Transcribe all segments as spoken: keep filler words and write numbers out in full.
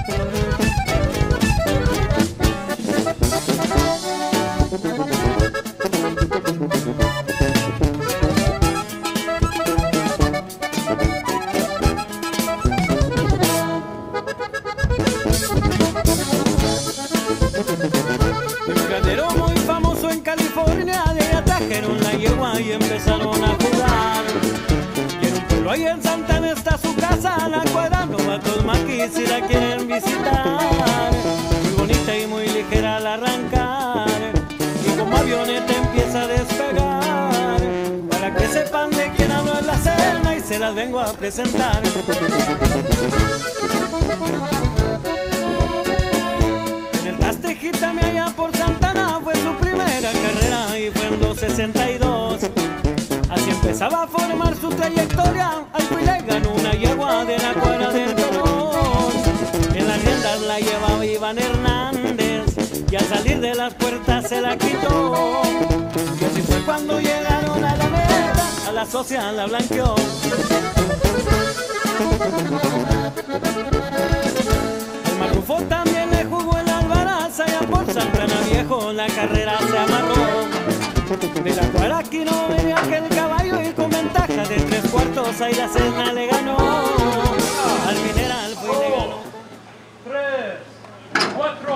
Y empezaron a jugar. Y en un pueblo ahí en Santana está su casa, la cuadra novatos maquis si la quieren visitar. Muy bonita y muy ligera al arrancar, y como avioneta empieza a despegar. Para que sepan de quién hablo en la cena y se las vengo a presentar. En el Tastejita me allá por Santana fue su primera carrera y fue en dos sesenta y dos. Así empezaba a formar su trayectoria. Al fui le ganó una yegua de la cuadra del Pelón. En las riendas la llevaba Iván Hernández y al salir de las puertas se la quitó. Y así fue cuando llegaron a la meta, a la socia la blanqueó. El Marrufo también le jugó en la Albaraz, allá por Santana Viejo la carrera se amarró. De la cual aquí no venía aquel caballo y con ventaja de tres cuartos ahí la cena le ganó. Al mineral fue y le ganó. Tres, cuatro.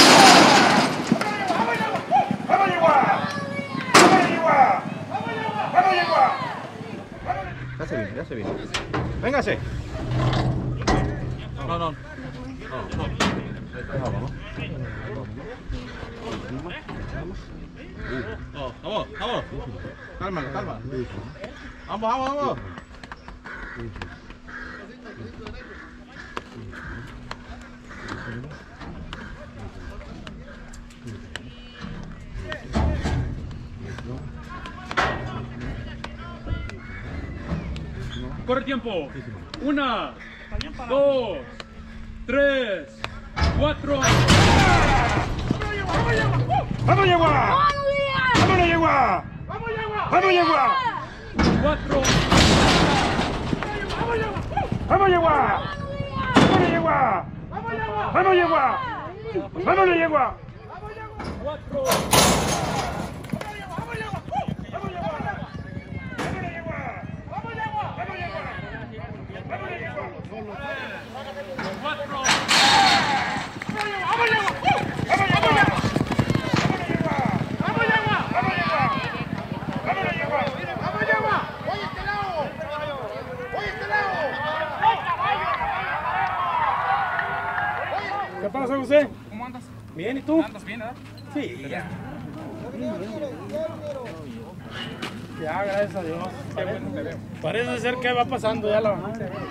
¡Vamos, yegua! ¡Vamos, yegua! ¡Vamos, yegua! Ya se viene, ya se viene. Véngase. No, no. No, vamos. Oh, vamos, vamos. Cálmalo, cálmalo. Vamos, vamos, vamos. Corre tiempo. Una, dos, tres, cuatro. ¡Vamos, yegua! ¡Vámonos, yegua! ¡Vamos, yegua! Cuatro. ¡Vamos, yegua! ¡Vámonos, yegua! ¡Vamos, yegua! ¡Vámonos, yegua! Cuatro. ¿Qué pasa, José? ¿Cómo andas? Bien, ¿y tú? ¿Andas bien, verdad? Sí, ya. Ya, gracias a Dios. Qué bueno te veo. Parece ser que va pasando ya la...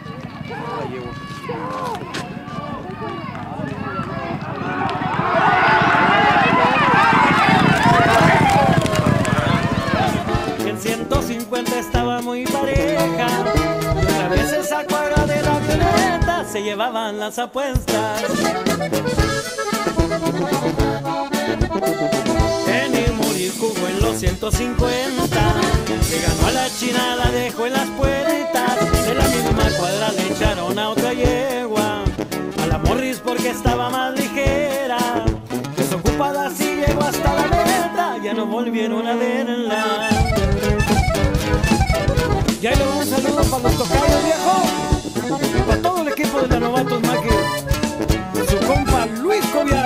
En ciento cincuenta estaba muy pareja, y otra vez esa cuadra de la avioneta se llevaban las apuestas. En el morir jugó en los ciento cincuenta, le ganó a la China, la dejó en las puertas. En la misma cuadra le echaron a otra yegua, a la Morris porque estaba más ligera. Desocupada así llegó hasta la meta, ya no volvieron a verla. Y ahí le doy un saludo para los tocayos, viejo, para todo el equipo de la Novatos Maquis, su compa Luis Cobian.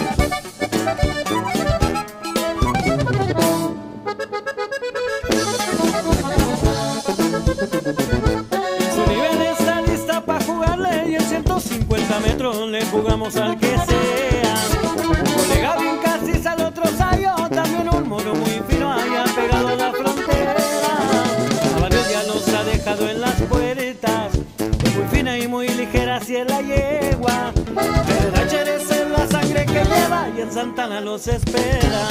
Su nivel está lista para jugarle y en ciento cincuenta metros le jugamos al que sea. Un colega bien casi al otro sayo, también un moro muy fino haya pegado a la frontera. A varios ya los ha dejado en las puertas, muy fina y muy ligera si es la yegua. El Racher es en la sangre que lleva y en Santana los espera.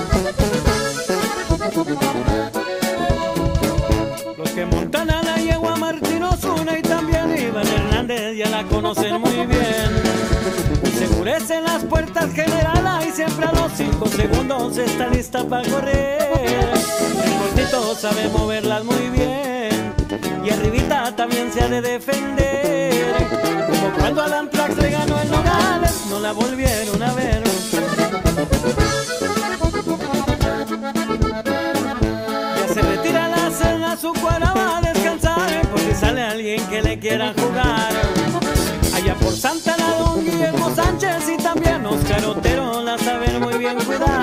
Los que montan a la yegua Martín Osuna y también Iván Hernández ya la conocen muy bien. Ensegurecen las puertas generala y siempre a los cinco segundos está lista para correr. El cortito sabe moverlas muy bien y arribita también se ha de defender, como cuando al Antrax le ganó el Nogales.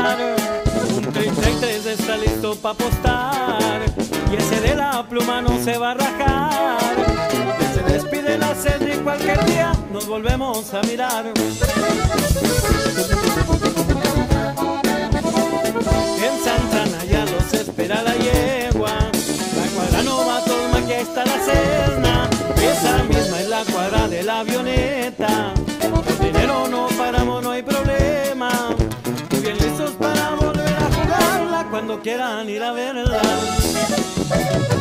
jugar. Un treinta y tres está listo para apostar, y ese de la pluma no se va a rajar. Que se despide la sed y cualquier día nos volvemos a mirar. En Santana ya los espera la yegua, la cuadra novatos, ma, que está la cena. Esa misma es la cuadra de la avioneta. Por dinero no paramos, no hay problema. Muy bien listos para volver a jugarla cuando quieran ir a verla.